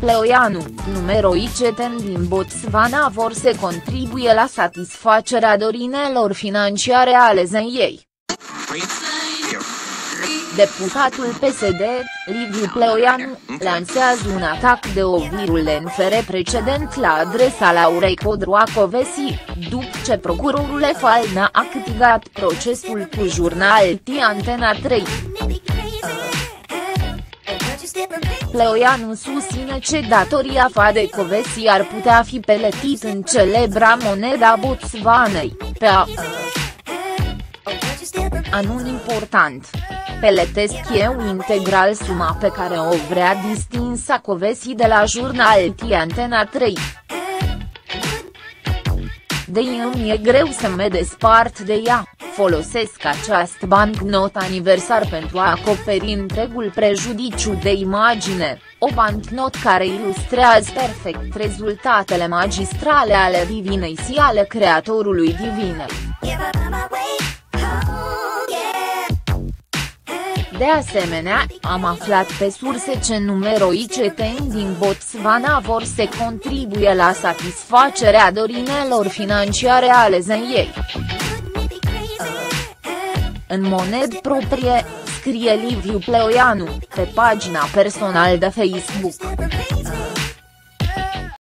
Pleoianu, numeroi cetățeni din Botswana vor să contribuie la satisfacerea dorinelor financiare ale ei. Deputatul PSD, Liviu Pleoianu, lansează un atac de o virulent fără precedent la adresa Laurei Codroa-Kövesi, după ce procurorul Falna a câștigat procesul cu jurnalul Antena 3. Pleoianu susține că datoria față de Kövesi ar putea fi plătit în celebra moneda Botswanei, pe anun important. Plătesc eu integral suma pe care o vrea distinsa Kövesi de la jurnalul Antena 3. De îmi e greu să mă despart de ea, folosesc această bancnotă aniversar pentru a acoperi întregul prejudiciu de imagine, o bancnotă care ilustrează perfect rezultatele magistrale ale divinei și ale creatorului divinei. De asemenea, am aflat pe surse că numeroi cetățeni din Botswana vor să contribuie la satisfacerea dorinelor financiare ale ei. În monedă proprie, scrie Liviu Pleoianu, pe pagina personală de Facebook.